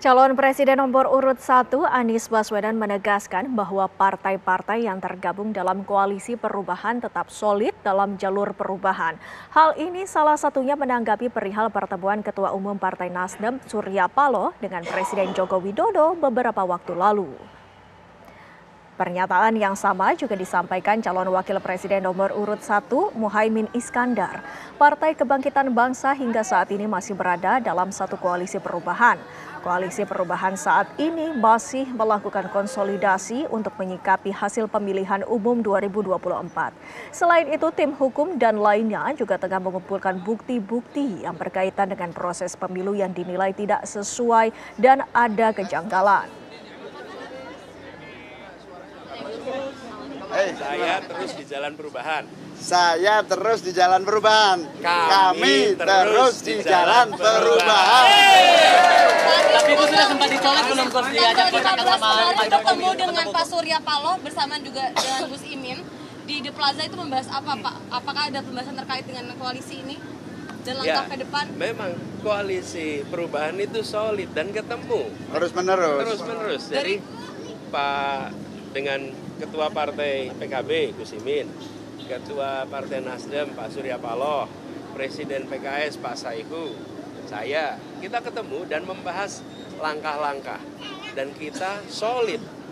Calon Presiden nomor urut 1 Anies Baswedan menegaskan bahwa partai-partai yang tergabung dalam koalisi perubahan tetap solid dalam jalur perubahan. Hal ini salah satunya menanggapi perihal pertemuan Ketua Umum Partai Nasdem Surya Paloh dengan Presiden Joko Widodo beberapa waktu lalu. Pernyataan yang sama juga disampaikan calon wakil presiden nomor urut 1 Muhaimin Iskandar. Partai Kebangkitan Bangsa hingga saat ini masih berada dalam satu koalisi perubahan. Koalisi perubahan saat ini masih melakukan konsolidasi untuk menyikapi hasil pemilihan umum 2024. Selain itu, tim hukum dan lainnya juga tengah mengumpulkan bukti-bukti yang berkaitan dengan proses pemilu yang dinilai tidak sesuai dan ada kejanggalan. Saya terus di jalan perubahan. Saya terus di jalan perubahan. Kami terus di jalan perubahan. Tapi itu sudah sempat dicolek belum Gus diajak kontak sama Pak Jokowi? Ketemu dengan Pak Surya Paloh bersama juga dengan Gus Imin di The Plaza itu membahas apa Pak? Apakah ada pembahasan terkait dengan koalisi ini dan langkah ke depan? Memang koalisi perubahan itu solid dan ketemu Terus menerus. Jadi Pak dengan Ketua Partai PKB Gus Imin, Ketua Partai Nasdem Pak Surya Paloh, Presiden PKS Pak Saihu, kita ketemu dan membahas langkah-langkah dan kita solid